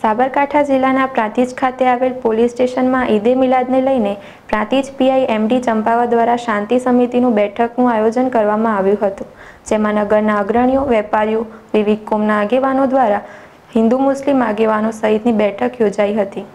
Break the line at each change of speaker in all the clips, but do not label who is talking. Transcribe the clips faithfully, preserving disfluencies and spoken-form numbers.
સાબરકાંઠા જિલ્લાના પ્રાંતિજ ખાતે આવેલ પોલીસ સ્ટેશનમાં ઈદે મિલાદને લઈને પ્રાંતિજ પીઆઈ એમડી ચંપાવત દ્વારા શાંતિ સમિતિનું બેઠકનું આયોજન કરવામાં આવ્યું હતું, જેમાં નગરના અગ્રણીઓ, વેપારીઓ, વિવિધ કોમના આગેવાનો દ્વારા હિન્દુ મુસ્લિમ આગેવાનો સહિતની બેઠક યોજાઈ હતી।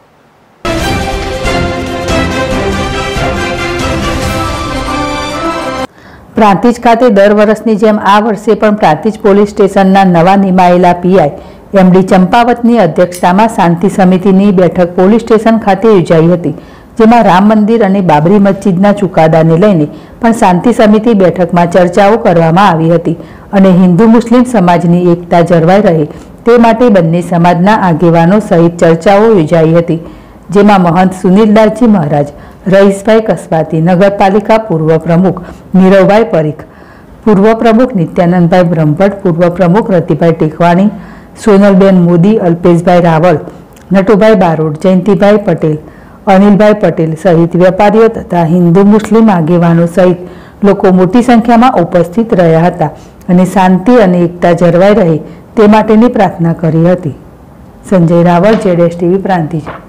પ્રાંતિજ ખાતે દર વર્ષની જેમ આ વર્ષે પણ પ્રાંતિજ પોલીસ સ્ટેશનના નવા નિમાયેલા પીઆઈ એમડી ચંપાવતની અધ્યક્ષતામાં શાંતિ સમિતિની બેઠક પોલીસ સ્ટેશન ખાતે યોજાઈ હતી, જેમાં રામ મંદિર અને બાબરી મસ્જિદના ચુકાદાને લઈને પણ શાંતિ સમિતિ બેઠકમાં ચર્ચાઓ કરવામાં આવી હતી અને હિન્દુ મુસ્લિમ સમાજની એકતા જળવાઈ રહે તે માટે બંને સમાજના આગેવાનો સહિત ચર્ચાઓ યોજાઈ હતી, જેમાં મહંત સુનિલદાસજી મહારાજ, રહીશભાઈ કસબાતી, નગરપાલિકા પૂર્વ પ્રમુખ નીરવભાઈ પરીખ, પૂર્વ પ્રમુખ નિત્યાનંદભાઈ બ્રહ્મભટ્ટ, પૂર્વ પ્રમુખ રતિભાઈ ટેકવાણી, સોનલબેન મોદી, અલ્પેશભાઈ રાવલ, નટુભાઈ બારોટ, જયંતિભાઈ પટેલ, અનિલભાઈ પટેલ સહિત વેપારીઓ તથા હિન્દુ મુસ્લિમ આગેવાનો સહિત લોકો મોટી સંખ્યામાં ઉપસ્થિત રહ્યા હતા અને શાંતિ અને એકતા જળવાઈ રહે તે માટેની પ્રાર્થના કરી હતી। સંજય રાવલ, જેડેશ ટીવી, પ્રાંતિજ।